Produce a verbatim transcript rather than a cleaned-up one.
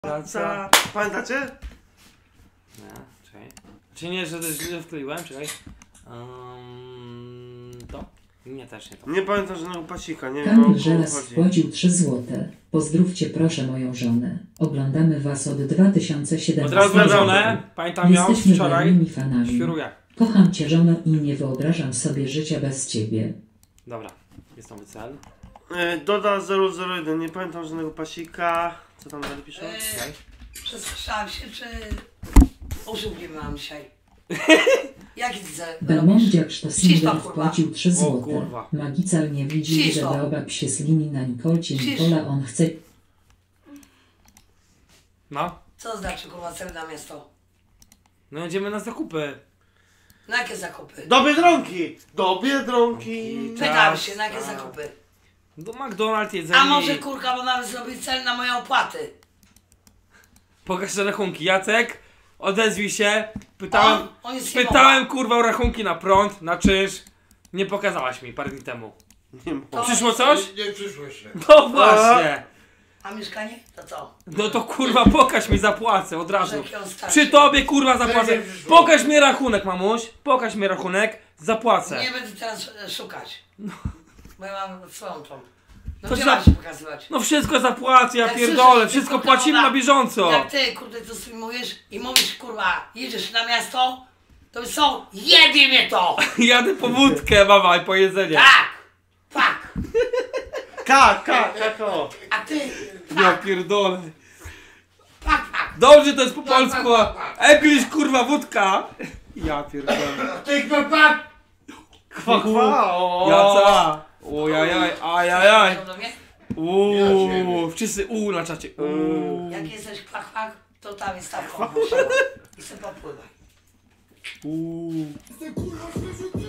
Praca. Pamiętacie? Nie, czekaj. Czy nie, że źle wkleiłem? Czekaj. Um, to? Nie, też nie to. Nie pamiętam żadnego pasika, nie wiem Kamil o Żelas co chodzi. wpłacił trzy złote. Pozdrówcie proszę moją żonę. Oglądamy was od dwa tysiące siedemnastego Od razu na żonę, pamiętam ją Jesteśmy wczoraj. wiernymi fanami. Świruję. Kocham cię żono i nie wyobrażam sobie życia bez ciebie. Dobra, jest nowy cel. E, Doda zero zero jeden, nie pamiętam żadnego pasika. Co tam dalej piszą? Okay. Przesłyszałam się, czy usług nie mam dzisiaj. Jaki ty robisz? Belmondziak Sztosingel Cisza, kurwa. wpłacił trzy złote. kurwa. Magical nie widzi, Cisza. żeby obak się z linii na Nikolcie Cisza. Nikola on chce... No. Co znaczy kurwa cel na miasto? No jedziemy na zakupy. Na jakie zakupy? Do Biedronki! Do Biedronki! Pytam się, na jakie zakupy? Do McDonald's jedzenie. A może kurka, bo mamy zrobić cel na moje opłaty? Pokaż te rachunki. Jacek, odezwij się. Pytałem, On, on jest pytałem kurwa o rachunki na prąd, na czynsz. Nie pokazałaś mi parę dni temu. Nie ma. Przyszło coś? Nie, nie przyszło jeszcze. No właśnie. A mieszkanie? To co? No to kurwa pokaż mi, zapłacę od razu. Może jaki on starszy? Przy tobie kurwa zapłacę. Nie przyszło. Pokaż mi rachunek, mamuś. Pokaż mi rachunek, zapłacę. Nie będę teraz e, szukać. Bo ja mam swoją tą. No To gdzie za- mam się pokazywać? No wszystko zapłacę, ja Jak pierdolę, słyszysz, wszystko tylko płacimy ona- na bieżąco. Jak ty kurde to streamujesz i mówisz kurwa, jedziesz na miasto, to są jebie mnie to! Jadę po wódkę, mama, i po jedzenie. Tak! Tak! Ka, ka, kako! A ty! Ja pierdolę. Tak, tak! Dobrze to jest po polsku. English kurwa wódka. Ja pierdolę. Ty chłopak! Kwa, kwa, o. Jaca. Ojajaj, ajajaj. Do mnie? Uuu, wszyscy uuu na czacie. Uuu. Jak jesteś kwak, kwak, to tam jest ta i sobie popływaj. Uuu. Ty kurwa,